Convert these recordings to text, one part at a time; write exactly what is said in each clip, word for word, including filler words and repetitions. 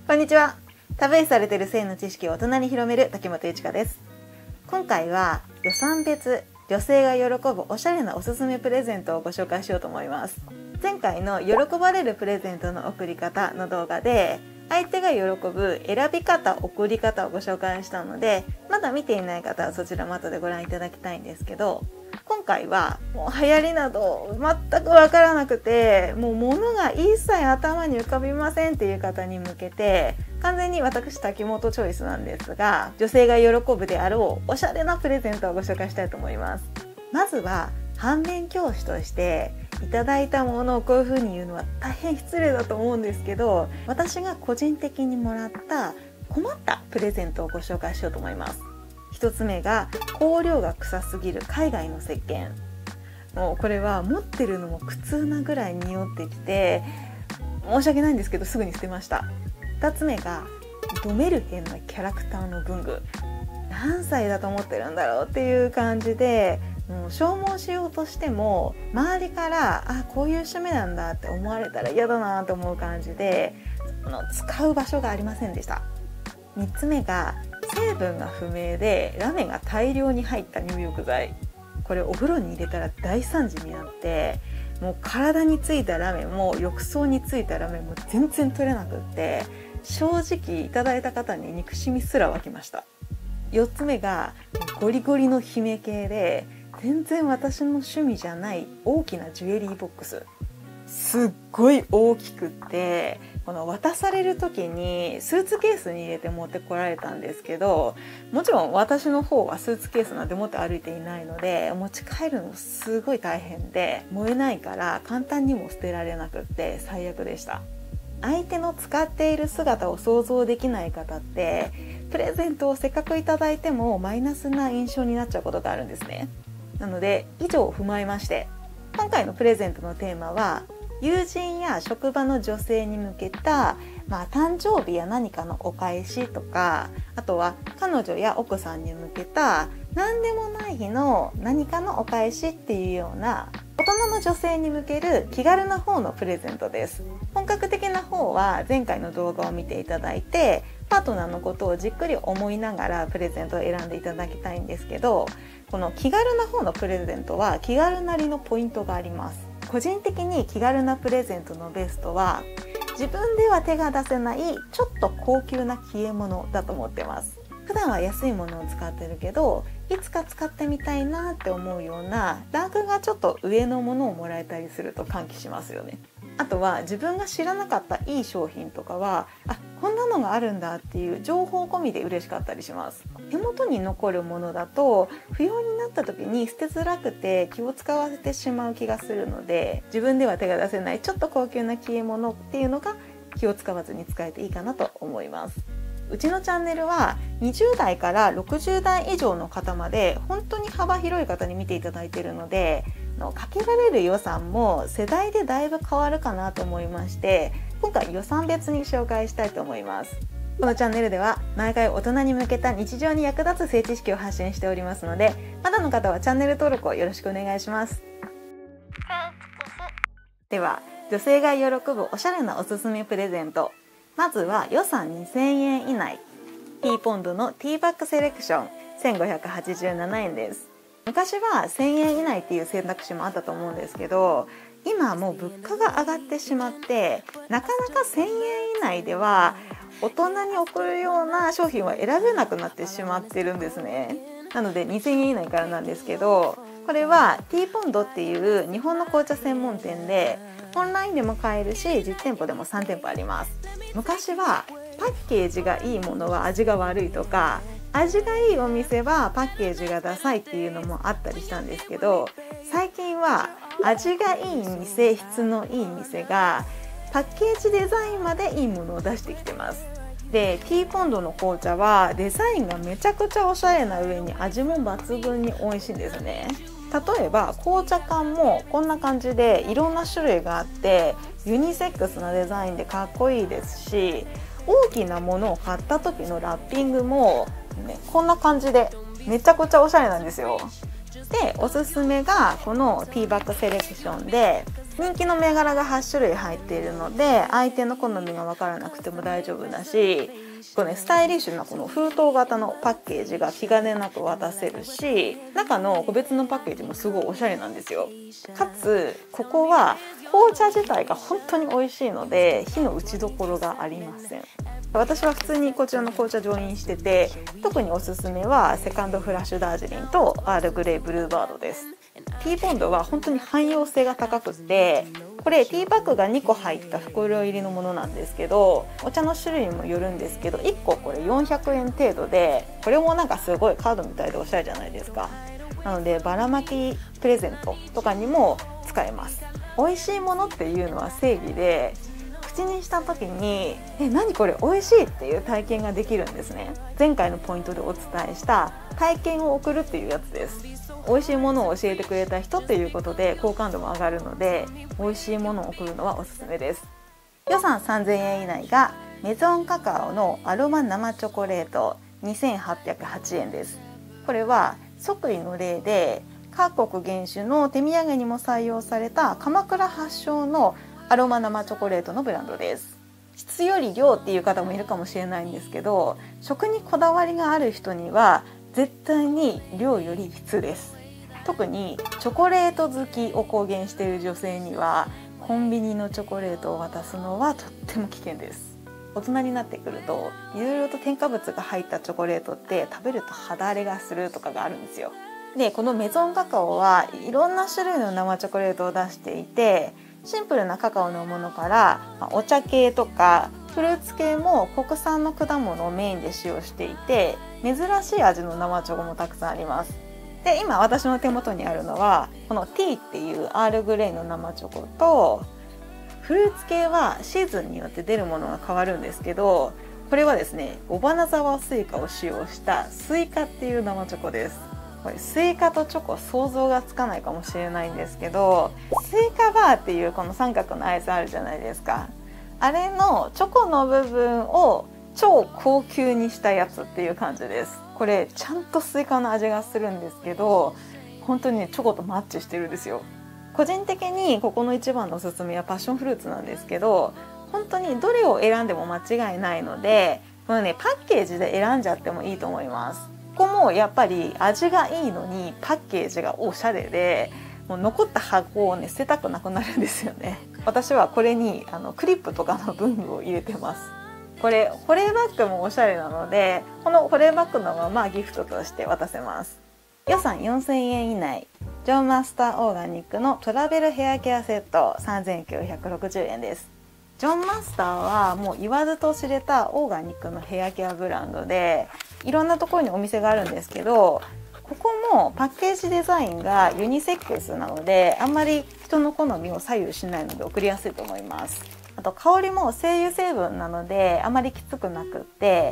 こんにちは。タブー視されている性の知識を大人に広める竹本ゆちかです。今回は予算別女性が喜ぶおしゃれなおすすめプレゼントをご紹介しようと思います。前回の喜ばれるプレゼントの贈り方の動画で相手が喜ぶ選び方、贈り方をご紹介したので、まだ見ていない方はそちらも後でご覧いただきたいんですけど、今回はもう流行りなど全くわからなくて、もう物が一切頭に浮かびませんっていう方に向けて、完全に私竹本チョイスなんですが、女性が喜ぶであろうおしゃれなプレゼントをご紹介したいと思います。まずは反面教師としていただいたものをこういう風に言うのは大変失礼だと思うんですけど、私が個人的にもらった困ったプレゼントをご紹介しようと思います。一つ目が香料が臭すぎる海外の石鹸。もうこれは持ってるのも苦痛なぐらい匂ってきて、申し訳ないんですけどすぐに捨てました。二つ目がドメルヘンのキャラクターの文具。何歳だと思ってるんだろうっていう感じで、もう消耗しようとしても周りからあこういう趣味なんだって思われたら嫌だなと思う感じで、その使う場所がありませんでした。みっつめが成分が不明でラメが大量に入った入浴剤。これお風呂に入れたら大惨事になって、もう体についたラメも浴槽についたラメも全然取れなくって、正直いただいた方に憎しみすら湧きました。よっつめがゴリゴリの姫系で、全然私の趣味じゃない大きなジュエリーボックス。すっごい大きくって、この渡される時にスーツケースに入れて持ってこられたんですけど、もちろん私の方はスーツケースなんて持って歩いていないので、持ち帰るのすごい大変で、燃えないから簡単にも捨てられなくって最悪でした。相手の使っている姿を想像できない方って、プレゼントをせっかくいただいてもマイナスな印象になっちゃうことがあるんですね。なので以上を踏まえまして、今回のプレゼントのテーマは友人や職場の女性に向けた、まあ、誕生日や何かのお返しとか、あとは彼女や奥さんに向けた何でもない日の何かのお返しっていうような大人の女性に向ける気軽な方のプレゼントです。本格的な方は前回の動画を見ていただいて、パートナーのことをじっくり思いながらプレゼントを選んでいただきたいんですけど、この気軽な方のプレゼントは気軽なりのポイントがあります。個人的に気軽なプレゼントのベストは、自分では手が出せないちょっと高級な消え物だと思ってます。普段は安いものを使ってるけど、いつか使ってみたいなって思うようなランクがちょっと上のものをもらえたりすると歓喜しますよね。あとは自分が知らなかったいい商品とかは、あ、こんなのがあるんだっていう情報込みで嬉しかったりします。手元に残るものだと不要になった時に捨てづらくて気を使わせてしまう気がするので、自分では手が出せないちょっと高級な消え物っていうのが気を使わずに使えていいかなと思います。うちのチャンネルはにじゅう代からろくじゅう代以上の方まで本当に幅広い方に見ていただいているので、かけられる予算も世代でだいぶ変わるかなと思いまして、今回予算別に紹介したいと思います。このチャンネルでは毎回大人に向けた日常に役立つ性知識を発信しておりますので、まだの方はチャンネル登録をよろしくお願いします。では、女性が喜ぶおしゃれなおすすめプレゼント。まずは予算にせんえん以内、ティーポンドのティーバッグセレクションせんごひゃくはちじゅうななえんです。昔はせんえん以内っていう選択肢もあったと思うんですけど、今はもう物価が上がってしまって、なかなかせんえん以内では大人に贈るような商品は選べなくなってしまってるんですね。なのでにせんえん以内からなんですけど、これはティーポンドっていう日本の紅茶専門店でオンラインでも買えるし、実店舗でもさん店舗あります。昔はパッケージがいいものは味が悪いとか、味がいいお店はパッケージがダサいっていうのもあったりしたんですけど、最近は味がいい店、質のいい店がパッケージデザインまでいいものを出してきてます。で、ティーポンドの紅茶はデザインがめちゃくちゃおしゃれな上に味も抜群に美味しいんですね。例えば紅茶缶もこんな感じでいろんな種類があって、ユニセックスなデザインでかっこいいですし、大きなものを買った時のラッピングも、ね、こんな感じでめちゃくちゃおしゃれなんですよ。で、おすすめがこのティーバッグセレクションで、 人気の銘柄がはち種類入っているので、相手の好みが分からなくても大丈夫だし、これね、スタイリッシュなこの封筒型のパッケージが気兼ねなく渡せるし、中の個別のパッケージもすごいおしゃれなんですよ。かつここは紅茶自体が本当に美味しいので火の打ちどころがありません。私は普通にこちらの紅茶上飲してて、特におすすめはセカンドフラッシュダージリンとアールグレイブルーバードです。ティーボンドは本当に汎用性が高くて、これティーバッグがにこ入った袋入りのものなんですけど、お茶の種類にもよるんですけど、いっここれよんひゃくえん程度で、これもなんかすごいカードみたいでおしゃれじゃないですか。なのでばらまきプレゼントとかにも使えます。美味しいものっていうのは正義で、口にした時にえ何これ美味しいっていう体験ができるんですね。前回のポイントでお伝えした体験を送るっていうやつです。美味しいものを教えてくれた人っていうことで好感度も上がるので、美味しいものを送るのはおすすめです。予算さんぜんえん以内がメゾンカカオのアロマ生チョコレートにせんはっぴゃくはちえんです。これは即位の例で各国原種の手土産にも採用された鎌倉発祥のアロマ生チョコレートのブランドです。質より量っていう方もいるかもしれないんですけど、食にこだわりがある人には絶対に量より質です。特にチョコレート好きを公言している女性にはコンビニのチョコレートを渡すのはとっても危険です。大人になってくるといろいろと添加物が入ったチョコレートって食べると肌荒れがするとかがあるんですよ。でこのメゾンカカオはいろんな種類の生チョコレートを出していて、シンプルなカカオのものからお茶系とかフルーツ系も国産の果物をメインで使用していて、珍しい味の生チョコもたくさんあります。で今私の手元にあるのはこのティーっていうアールグレイの生チョコと、フルーツ系はシーズンによって出るものが変わるんですけど、これはですね尾花沢スイカを使用したスイカっていう生チョコです。これスイカとチョコ想像がつかないかもしれないんですけど、スイカバーっていうこの三角のアイスあるじゃないですか。あれのチョコの部分を超高級にしたやつっていう感じです。これちゃんとスイカの味がするんですけど、本当にねチョコとマッチしてるんですよ。個人的にここの一番のおすすめはパッションフルーツなんですけど、本当にどれを選んでも間違いないので、このねパッケージで選んじゃってもいいと思います。ここもやっぱり味がいいのにパッケージがおしゃれで、もう残った箱をね捨てたくなくなるんですよね。私はこれにあのクリップとかの文具を入れてます。これ保冷バッグもおしゃれなので、この保冷バッグのままギフトとして渡せます。予算よんせんえん以内、ジョンマスターオーガニックのトラベルヘアケアセットさんぜんきゅうひゃくろくじゅうえんです。ジョンマスターはもう言わずと知れたオーガニックのヘアケアブランドで、いろんなところにお店があるんですけど、ここもパッケージデザインがユニセックスなので、あんまり人の好みを左右しないので送りやすいと思います。あと香りも精油成分なのであまりきつくなくって、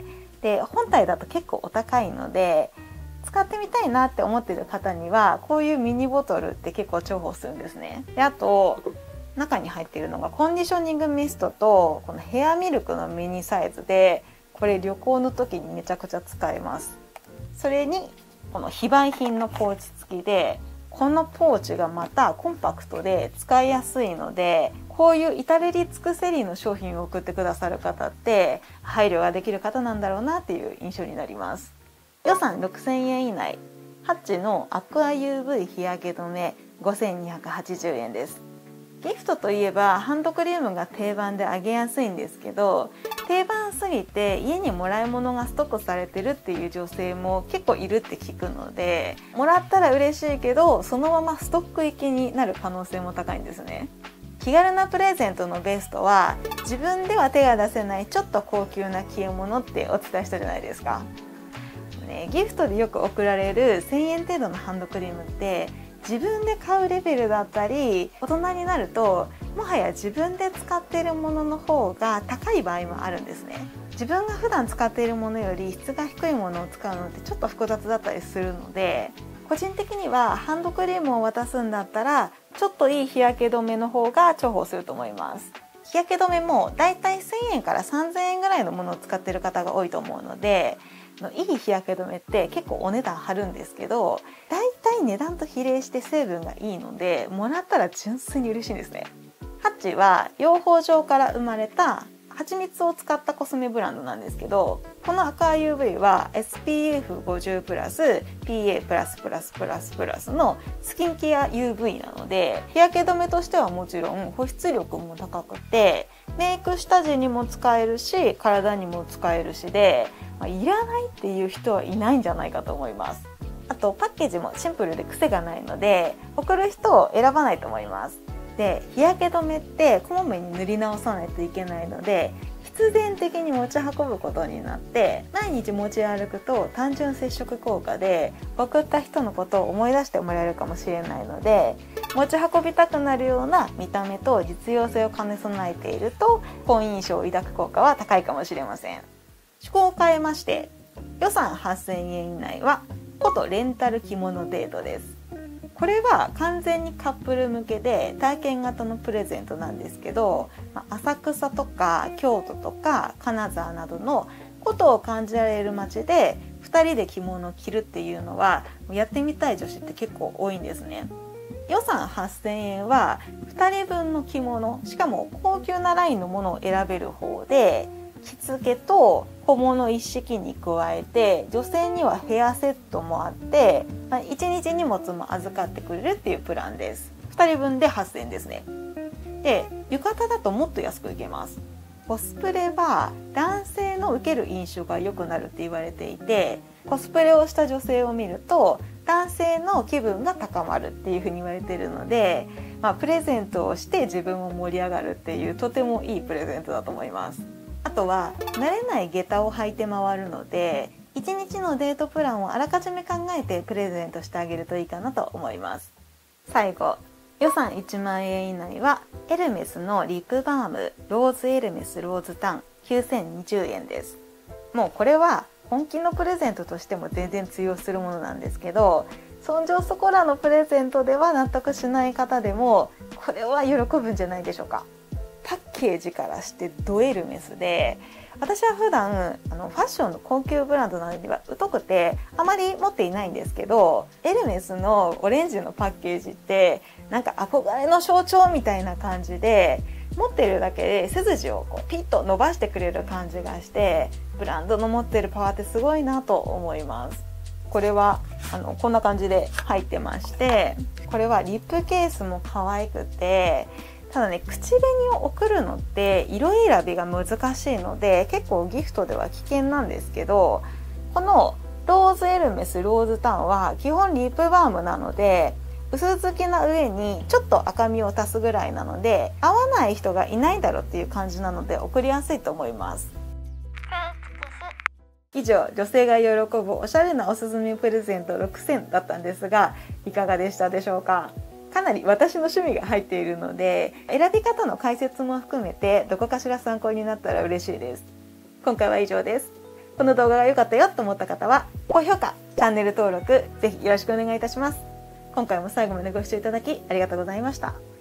で本体だと結構お高いので、使ってみたいなって思ってる方にはこういうミニボトルって結構重宝するんですね。であと中に入っているのがコンディショニングミストとこのヘアミルクのミニサイズで、これ旅行の時にめちゃくちゃ使えます。それにこの非売品のポーチ付きで、このポーチがまたコンパクトで使いやすいので、こういう至れり尽くせりの商品を送ってくださる方って配慮ができる方なんだろうなっていう印象になります。予算ろくせんえん以内、ハッチのアクア ユーブイ 日焼け止めごせんにひゃくはちじゅうえんです。ギフトといえばハンドクリームが定番であげやすいんですけど、定番すぎて家にもらい物がストックされてるっていう女性も結構いるって聞くので、もらったら嬉しいけどそのままストック行きになる可能性も高いんですね。気軽なプレゼントのベストは、自分では手が出せないちょっと高級な消え物ってお伝えしたじゃないですか、ね、ギフトでよく贈られるせんえん程度のハンドクリームって自分で買うレベルだったり、大人になるともはや自分で使っているものの方が高い場合もあるんですね。自分が普段使っているものより質が低いものを使うのってちょっと複雑だったりするので、個人的にはハンドクリームを渡すんだったらちょっといい日焼け止めの方が重宝すると思います。 日焼け止めもだいたいせんえんからさんぜんえんぐらいのものを使ってる方が多いと思うので、いい日焼け止めって結構お値段張るんですけど、だいたい値段と比例して成分がいいので、もらったら純粋に嬉しいんですね。ハッチは養蜂場から生まれた蜂蜜を使ったコスメブランドなんですけど、このアクア ユーブイ は エスピーエフごじゅう プラス ピーエー プラスプラスプラスプラスのスキンケア ユーブイ なので、日焼け止めとしてはもちろん保湿力も高くて、メイク下地にも使えるし体にも使えるしで、まあ、いらないっていう人はいないんじゃないかと思います。あとパッケージもシンプルで癖がないので、送る人を選ばないと思います。で、日焼け止めってこまめに塗り直さないといけないので、必然的に持ち運ぶことになって、毎日持ち歩くと単純接触効果で送った人のことを思い出してもらえるかもしれないので、持ち運びたくなるような見た目と実用性を兼ね備えていると好印象を抱く効果は高いかもしれません。趣向を変えまして、予算はっせんえん以内はコトレンタル着物デートです。これは完全にカップル向けで体験型のプレゼントなんですけど、浅草とか京都とか金沢などの古都を感じられる街でふたりで着物を着るっていうのはやってみたい女子って結構多いんですね。予算はっせんえんはふたりぶんの着物、しかも高級なラインのものを選べる方で、着付けと小物一式に加えて女性にはヘアセットもあって、いちにち荷物も預かってくれるっていうプランです。ふたりぶんではっせんえんですね。で、浴衣だともっと安くいけます。コスプレは男性の受ける印象が良くなるって言われていて、コスプレをした女性を見ると男性の気分が高まるっていうふうに言われているので、まあ、プレゼントをして自分も盛り上がるっていうとてもいいプレゼントだと思います。あとは慣れない下駄を履いて回るので、いちにちのデートプランをあらかじめ考えてプレゼントしてあげるといいかなと思います。最後、予算いちまんえん以内はエルメスのリップバームローズエルメスローズタンきゅうせんにじゅうえんです。もうこれは本気のプレゼントとしても全然通用するものなんですけど、そんじょそこらのプレゼントでは納得しない方でもこれは喜ぶんじゃないでしょうか。パッケージからしてドエルメスで、私は普段あのファッションの高級ブランドなどには疎くてあまり持っていないんですけど、エルメスのオレンジのパッケージってなんか憧れの象徴みたいな感じで、持ってるだけで背筋をこうピッと伸ばしてくれる感じがして、ブランドの持ってるパワーってすごいなと思います。これはあのこんな感じで入ってまして、これはリップケースも可愛くて、ただね、口紅を送るのって色選びが難しいので結構ギフトでは危険なんですけど、このローズエルメスローズタンは基本リップバームなので、薄付きな上にちょっと赤みを足すぐらいなので、合わない人がいないだろうっていう感じなので送りやすいと思います。以上、女性が喜ぶおしゃれなおすすめプレゼントろくせんだったんですが、いかがでしたでしょうか。かなり私の趣味が入っているので、選び方の解説も含めてどこかしら参考になったら嬉しいです。今回は以上です。この動画が良かったよと思った方は高評価、チャンネル登録ぜひよろしくお願いいたします。今回も最後までご視聴いただきありがとうございました。